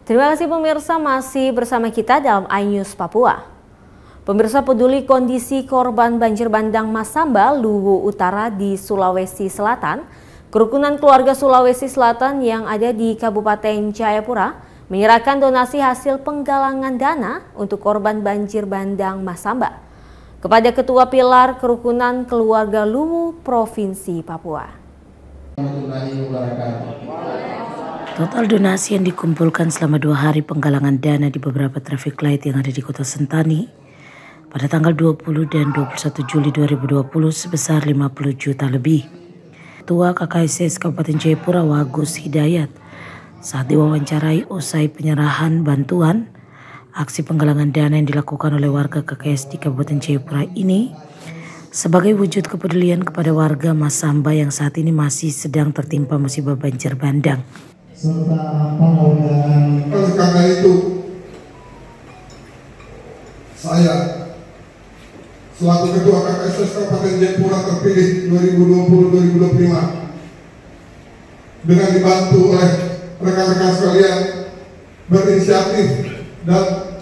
Terima kasih pemirsa masih bersama kita dalam iNews Papua. Pemirsa peduli kondisi korban banjir bandang Masamba, Luwu Utara di Sulawesi Selatan. Kerukunan keluarga Sulawesi Selatan yang ada di Kabupaten Jayapura menyerahkan donasi hasil penggalangan dana untuk korban banjir bandang Masamba kepada Ketua Pilar Kerukunan Keluarga Luwu Provinsi Papua. Total donasi yang dikumpulkan selama 2 hari penggalangan dana di beberapa traffic light yang ada di Kota Sentani pada tanggal 20 dan 21 Juli 2020 sebesar 50 juta lebih. Ketua KKSS Kabupaten Jayapura Wagus Hidayat saat diwawancarai usai penyerahan bantuan, aksi penggalangan dana yang dilakukan oleh warga KKS di Kabupaten Jayapura ini sebagai wujud kepedulian kepada warga Masamba yang saat ini masih sedang tertimpa musibah banjir bandang. Oleh karena itu, saya selaku Ketua KKSS Kabupaten Jayapura terpilih 2020-2025 dengan dibantu oleh rekan-rekan sekalian berinisiatif dan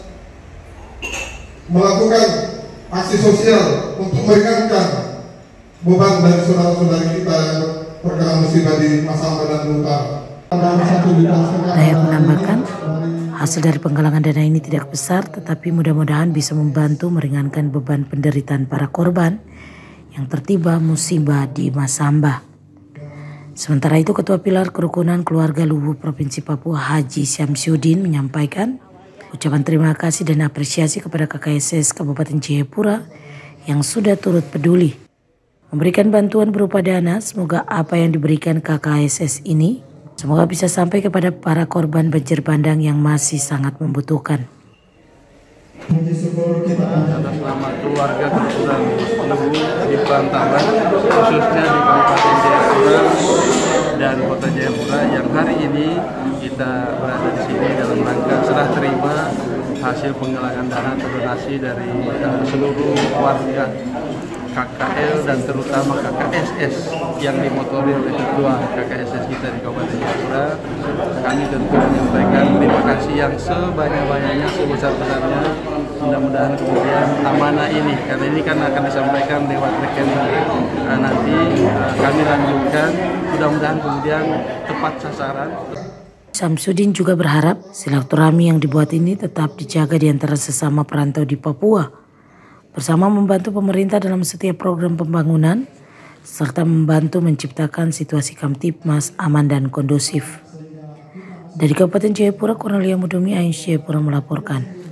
melakukan aksi sosial untuk meringankan beban dari saudara-saudari kita yang terkena musibah di Masamba dan Utara. Dayak menambahkan, hasil dari penggalangan dana ini tidak besar tetapi mudah-mudahan bisa membantu meringankan beban penderitaan para korban yang tertimpa musibah di Masamba. Sementara itu Ketua Pilar Kerukunan Keluarga Luwu Provinsi Papua Haji Syamsuddin menyampaikan ucapan terima kasih dan apresiasi kepada KKSS Kabupaten Jayapura yang sudah turut peduli memberikan bantuan berupa dana. Semoga apa yang diberikan KKSS ini semoga bisa sampai kepada para korban banjir bandang yang masih sangat membutuhkan. Atas nama keluarga kerukunan Luwu di Bantaran, khususnya di Kabupaten Jayapura dan Kota Jayapura, yang hari ini kita berada di sini dalam rangka serah terima hasil penggalangan dana atau donasi dari seluruh warga KKL dan terutama KKSS yang dimotori oleh Ketua KKSS kita di Kabupaten Jayapura. Kami tentu menyampaikan terima kasih yang sebanyak-banyaknya, sebesar-besarnya. Mudah-mudahan kemudian amanah ini, karena ini kan akan disampaikan lewat rekening nanti kami lanjutkan, mudah-mudahan kemudian tepat sasaran. Syamsuddin juga berharap silaturahmi yang dibuat ini tetap dijaga di antara sesama perantau di Papua, bersama membantu pemerintah dalam setiap program pembangunan, serta membantu menciptakan situasi Kamtipmas aman dan kondusif. Dari Kabupaten Jayapura, Cornelia Mudumi, iNews Jayapura melaporkan.